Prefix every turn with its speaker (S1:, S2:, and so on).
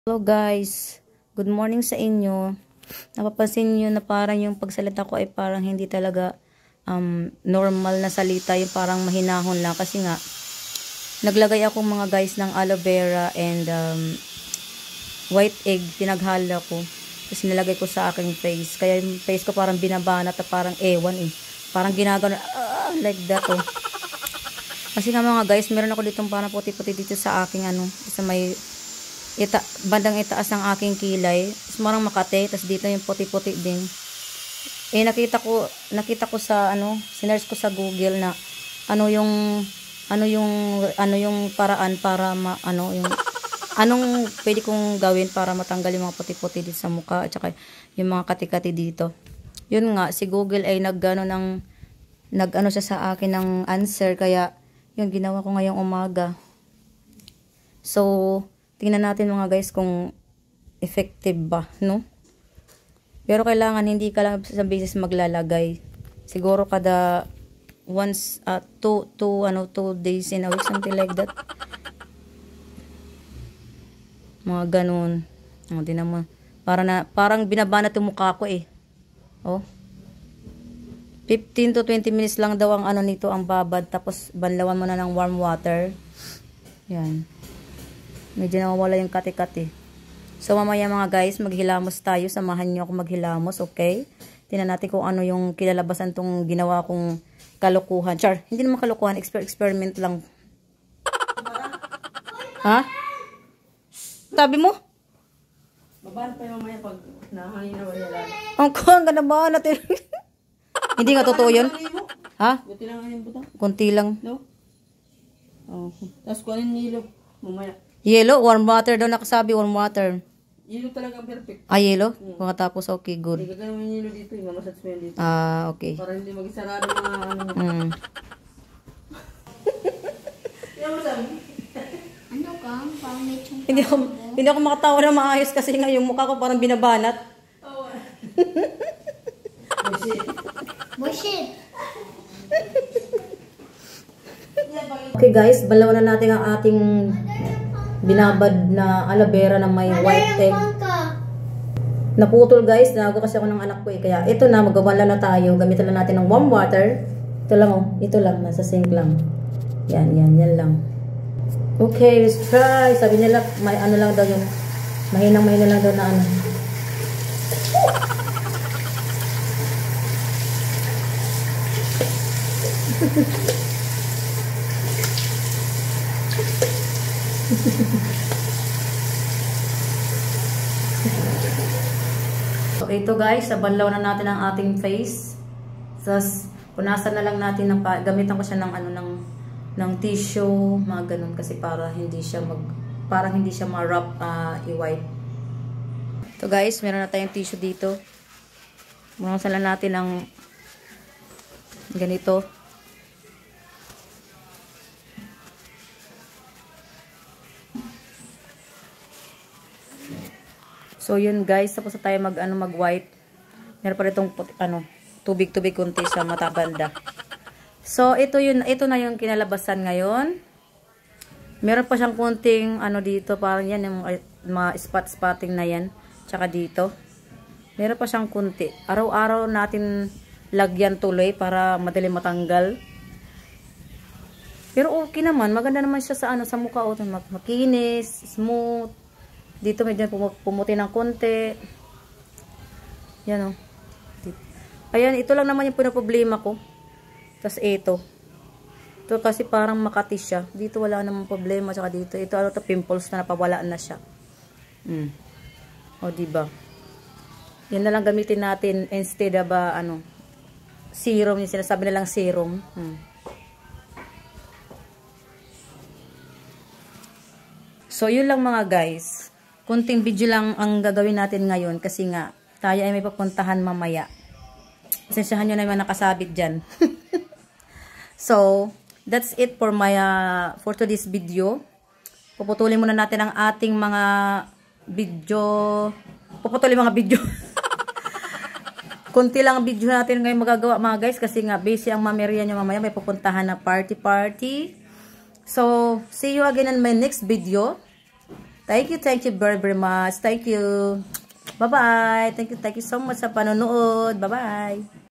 S1: Hello guys, good morning sa inyo. Napapansin niyo na parang yung pagsalita ko ay parang hindi talaga normal na salita, yung parang mahinahon lang kasi nga naglagay ako mga guys ng aloe vera and white egg, pinaghalo ko. Tapos nilagay ko sa aking face. Kaya yung face ko parang binabanat at parang ewan Parang ginagano like that Kasi nga mga guys, meron ako ditong parang puti-puti dito sa aking sa may bandang itaas ng aking kilay. Tapos marang makate, tapos dito yung puti-puti din. Nakita ko sa sinearch ko sa Google na ano yung paraan para anong pwede kong gawin para matanggal yung mga puti-puti dito sa mukha at saka yung mga kati-kati dito. Yun nga, si Google ay nag-ano siya sa akin ng answer, kaya yun ginawa ko ngayong umaga. So tingnan natin mga guys kung effective ba, no? Pero kailangan hindi ka lang sa beses maglalagay. Siguro kada once, 2 days in a week, something like that. Mga ganun. Di naman. Parang binabanat yung mukha ko . 15 to 20 minutes lang daw ang nito, ang babad. Tapos banlawan mo na ng warm water. Yan. Medyo nawawala yung kati-kati. So mamaya mga guys, maghilamos tayo. Samahan niyo ako maghilamos, okay? Tingnan natin kung ano yung kilalabasan tong ginawa kong kalokohan. Char, hindi naman kalokohan, experiment lang. Ha? Sabi mo?
S2: Babaan pa yung mamaya pag nahangin na wala lang.
S1: Ang kuhang ka na ba natin? Hindi nga totoo yun? Ha?
S2: Kunti lang yung butang.
S1: Kunti lang.
S2: No? Tapos kuhanin nilo mamaya.
S1: Yellow? Warm water daw nakasabi, warm water.
S2: Yelo talaga ang perfect.
S1: Yellow? Pagkatapos, okay, good.
S2: Hindi gagawin mo yung yelo dito, mamasats mo yan dito.
S1: Okay.
S2: Para hindi mag-isarado mga Yan mo sabi?
S3: Ano ka? Parang may tsong
S1: Hindi ako makatawa na maayos kasi nga yung mukha ko parang binabanat.
S2: Oo.
S3: bullshit.
S1: Okay guys, balawan na natin ang ating binabad na aloe vera na may white egg. Naputol guys, nago kasi ako ng anak ko kaya ito na, magawala na tayo. Gamitan lang natin ng warm water. Ito lang ito lang, nasa sink lang. Yan lang. Okay, let's try. Sabi nila, may lang daw yung mahina lang daw na So ito guys, sabanlaw na natin ang ating face. Tapos punasan na lang natin gamitan ko siya ng tissue, mga ganun, kasi para hindi siya ma-wrap i-wipe. So guys, meron na tayong tissue dito. Punasan lang natin ng ganito. So yun guys, tapos na tayo mag-wipe. Meron pa ritong tubig-tubig kunti sa mata banda. So ito na yung kinalabasan ngayon. Meron pa siyang kunting dito, parang yan yung mga spot-spotting na yan. Tsaka dito. Meron pa siyang kunti. Araw-araw natin lagyan tuloy para madali matanggal. Pero okay naman, maganda naman siya sa mukha, makinis, smooth. Dito medyo pumuti ng konti. Yan Ayan, ito lang naman yung pinaproblema ko. Tapos ito. Ito kasi parang makati siya. Dito wala namang problema. Tsaka dito. Ito pimples na napawalaan na siya. Diba? Yan na lang gamitin natin instead of serum. Yung sinasabi nilang serum. So, yun lang mga guys. Kunting video lang ang gagawin natin ngayon kasi nga tayo ay may papuntahan mamaya. Pasensyahan nyo na yung nakasabit dyan. So, that's it for for today's video. Puputulin muna natin ang ating mga video. Kunti lang ang video natin ngayon magagawa mga guys kasi nga busy ang mamerya nyo mamaya. May pupuntahan na party. So, see you again in my next video. Thank you very, very much. Thank you. Bye-bye. Thank you so much sa panonood. Bye-bye.